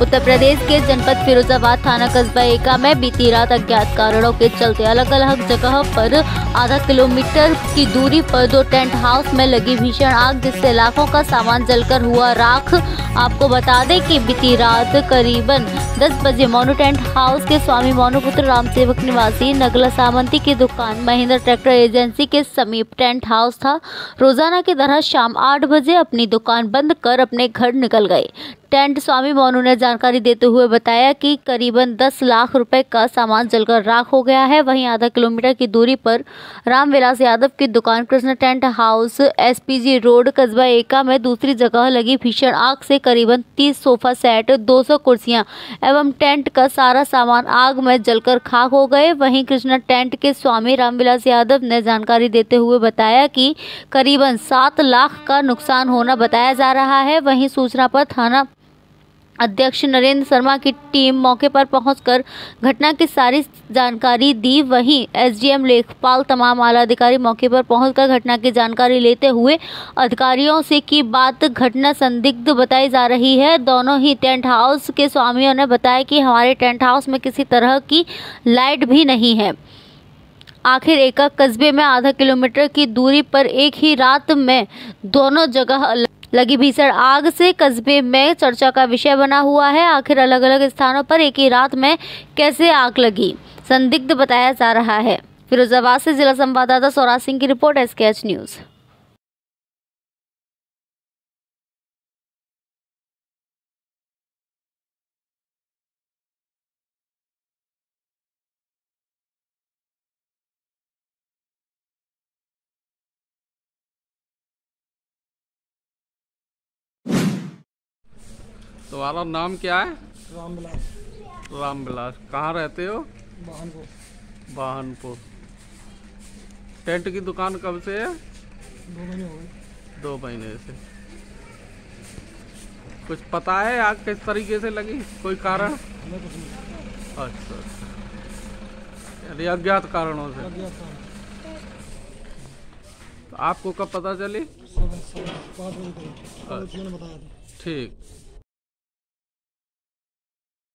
उत्तर प्रदेश के जनपद फिरोजाबाद थाना कस्बा एका में बीती रात अज्ञात कारणों के चलते अलग अलग जगह पर आधा किलोमीटर की दूरी पर दो टेंट हाउस में लगी भीषण आग, जिससे लाखों का सामान जलकर हुआ राख। आपको बता दें कि बीती रात करीबन 10 बजे मोनू टेंट हाउस के स्वामी मोनूपुत्र राम सेवक निवासी नगला सामंती की दुकान महिंद्रा ट्रैक्टर एजेंसी के समीप टेंट हाउस था। रोजाना की तरह शाम 8 बजे अपनी दुकान बंद कर अपने घर निकल गए। टेंट स्वामी मोनू ने जानकारी देते हुए बताया कि करीबन 10 लाख रुपए का सामान जलकर राख हो गया है। वहीं आधा किलोमीटर की दूरी पर रामविलास यादव की दुकान Krishna tent house SPG road कस्बा एका में दूसरी जगह लगी भीषण आग से करीबन 30 सोफा सेट, 200 कुर्सियां एवं टेंट का सारा सामान आग में जलकर खाक हो गए। वहीं कृष्ण टेंट के स्वामी रामविलास यादव ने जानकारी देते हुए बताया कि करीबन 7 लाख का नुकसान होना बताया जा रहा है। वहीं सूचना पर थाना अध्यक्ष नरेंद्र शर्मा की टीम मौके पर पहुंचकर घटना की सारी जानकारी दी। वहीं एसडीएम लेखपाल तमाम आला अधिकारी मौके पर पहुंचकर घटना की जानकारी लेते हुए अधिकारियों से की बात घटना संदिग्ध बताई जा रही है। दोनों ही टेंट हाउस के स्वामियों ने बताया कि हमारे टेंट हाउस में किसी तरह की लाइट भी नहीं है। आखिर एका कस्बे में आधा किलोमीटर की दूरी पर एक ही रात में दोनों जगह लगी भीषण आग से कस्बे में चर्चा का विषय बना हुआ है। आखिर अलग अलग स्थानों पर एक ही रात में कैसे आग लगी, संदिग्ध बताया जा रहा है। फिरोजाबाद से जिला संवाददाता सौराज सिंह की रिपोर्ट, SKH न्यूज। तुम्हारा नाम क्या है? रामविलास। रामविलास। कहाँ रहते हो? वाहनपुर। वाहनपुर। टेंट की दुकान कब से है? 2 महीने हो गए। 2 महीने से। कुछ पता है आग किस तरीके से लगी, कोई कारण? हमें कुछ नहीं। अच्छा, यानी अज्ञात कारणों से। तो आपको कब पता चली? 5 बजे तक ने बताया था। ठीक।